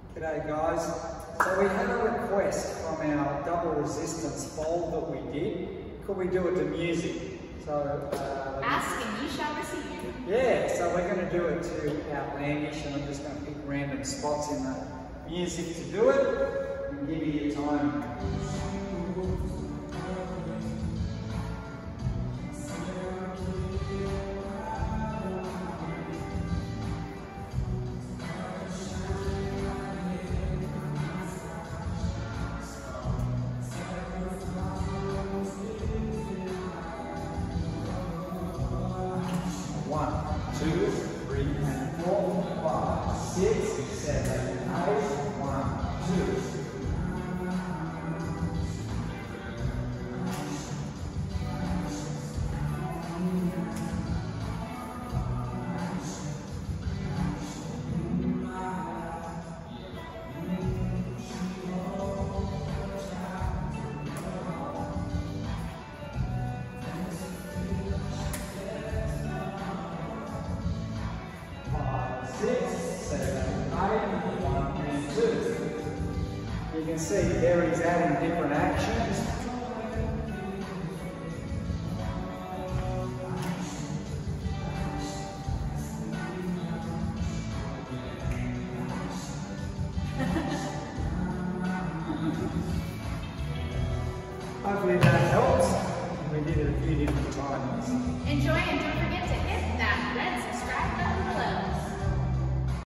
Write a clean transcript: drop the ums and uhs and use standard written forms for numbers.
G'day guys. So we had a request from our double resistance fold that we did. Could we do it to music? So ask and you shall receive. Yeah, so we're going to do it to Outlandish, and I'm just going to pick random spots in the music to do it and give you your time. 1, 2, 3, and 4, 5, 6, 7, 8, 1, 2. You can see Keri's adding different actions. Hopefully that helps. We did it a few different times. Enjoy, and don't forget to hit that red subscribe button below.